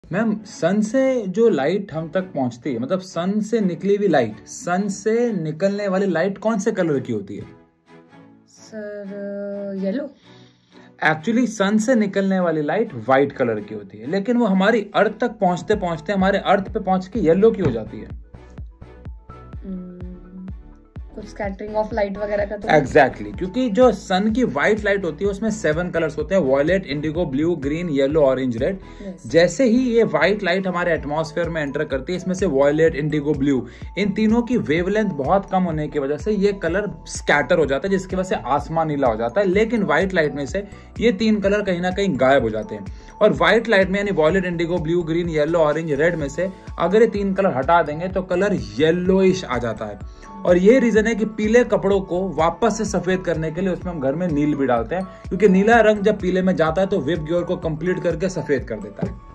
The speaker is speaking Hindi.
मैम सन से जो लाइट हम तक पहुंचती है, मतलब सन से निकली हुई लाइट, सन से निकलने वाली लाइट कौन से कलर की होती है? Sir yellow. एक्चुअली सन से निकलने वाली लाइट व्हाइट कलर की होती है, लेकिन वो हमारी अर्थ तक पहुंचते पहुंचते हमारे अर्थ पे पहुंच के येलो की हो जाती है। कुछ स्कैटरिंग ऑफ लाइट वगैरह का तो एग्जैक्टली क्योंकि जो सन की व्हाइट लाइट होती है उसमें 7 कलर्स होते हैं, violet, indigo, blue, green, yellow, orange, red. जैसे ही ये व्हाइट लाइट हमारे एटमॉस्फेयर में एंटर करती है, इसमें से वॉयलेट, इंडिगो, ब्लू, इन तीनों की वेवलेंथ बहुत कम होने की वजह से ये कलर स्कैटर हो जाता है, जिसकी वजह से आसमान नीला हो जाता है। लेकिन व्हाइट लाइट में से ये 3 कलर कहीं ना कहीं गायब हो जाते हैं, और व्हाइट लाइट में यानी violet, indigo, blue, green, yellow, orange, red में से अगर ये 3 कलर हटा देंगे तो कलर येलोइश आ जाता है। और ये रीजन है कि पीले कपड़ों को वापस से सफेद करने के लिए उसमें हम घर में नील भी डालते हैं, क्योंकि नीला रंग जब पीले में जाता है तो वेब ग्योर को कंप्लीट करके सफेद कर देता है।